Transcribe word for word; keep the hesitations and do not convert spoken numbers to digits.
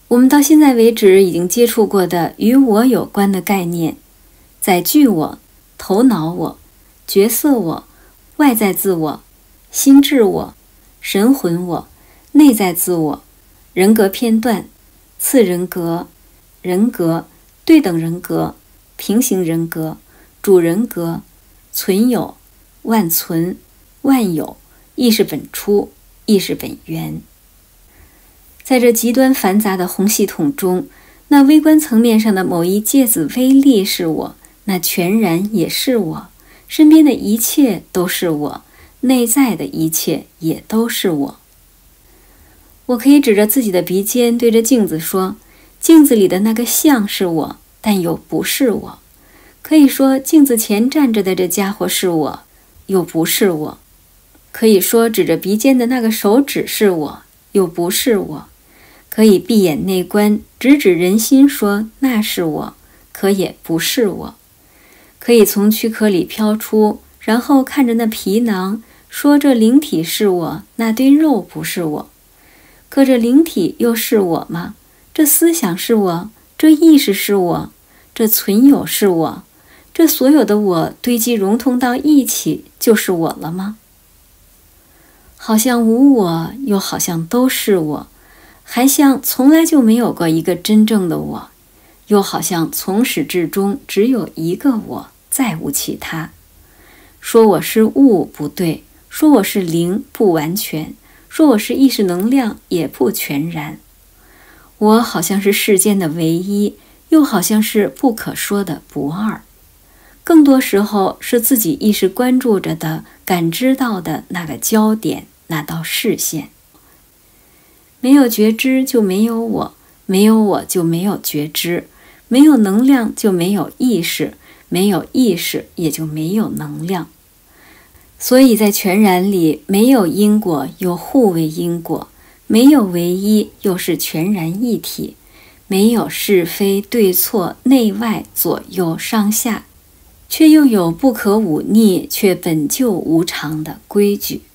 我们到现在为止已经接触过的与我有关的概念，载具我、头脑我、角色我、外在自我、心智我、神魂我、内在自我、人格片段、次人格、人格、对等人格、平行人格、主人格、存有、万存、万有、意识本初、意识本源。在这极端繁杂的宏系统中，那微观层面上的某一介子微粒是我，那全然也是我，身边的一切都是我，内在的一切也都是我。我可以指着自己的鼻尖对着镜子说，镜子里的那个像是我，但又不是我。可以说镜子前站着的这家伙是我，又不是我。可以说指着鼻尖的那个手指是我，又不是我。可以闭眼内观，直指人心说那是我，可也不是我。可以从躯壳里飘出，然后看着那皮囊，说这灵体是我，那堆肉不是我。可这灵体又是我吗？这思想是我，这意识是我，这存有是我，这所有的我堆积融通到一起就是我了吗？好像无我，又好像都是我，还像从来就没有过一个真正的我，又好像从始至终只有一个我，再无其他。说我是物不对，说我是灵不完全，说我是意识能量也不全然。我好像是世间的唯一，又好像是不可说的不二。更多时候是自己意识关注着的、感知到的那个焦点，那道视线。没有觉知就没有我，没有我就没有觉知，没有能量就没有意识，没有意识也就没有能量。所以在全然里，没有因果又互为因果，没有唯一又是全然一体，没有是非对错内外左右上下，却又有不可忤逆却本就无常的规矩。